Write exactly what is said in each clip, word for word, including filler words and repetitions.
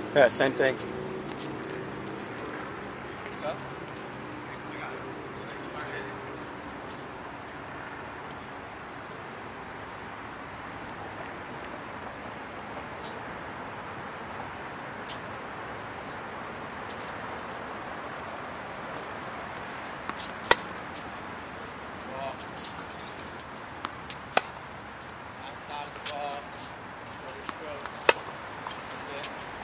Yeah, same thing. So? Outside of the ball, shorter stroke. That's it.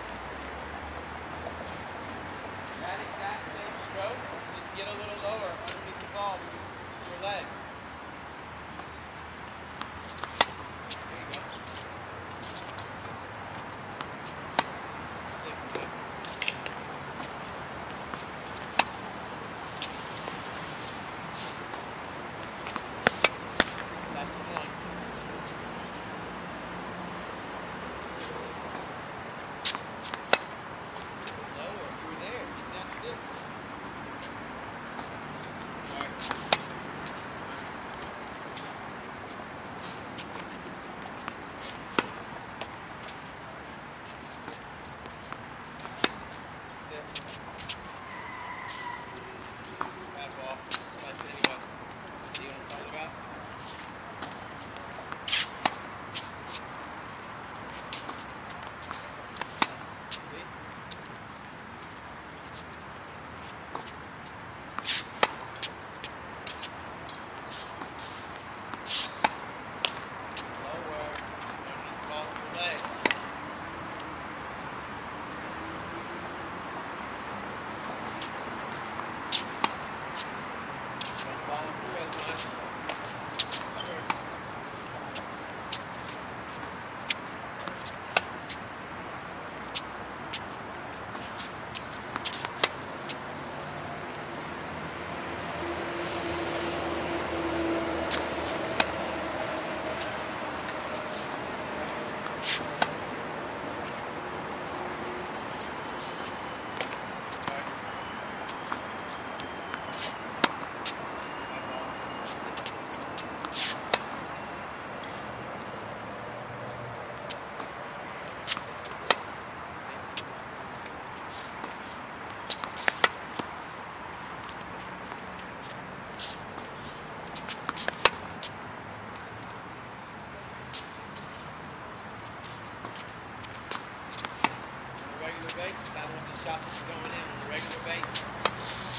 That exact same stroke, just get a little lower underneath the ball with your, with your legs. There you go. Sick, man. That's the one. Lower, you were there. Just now do this. Sorry. That's it. Fastball. That's it anyway. See what I'm talking about? See? Lower. Underneath the ball with your legs. Don't follow through as much. Sure. On a regular basis, I want the shots going in on a regular basis.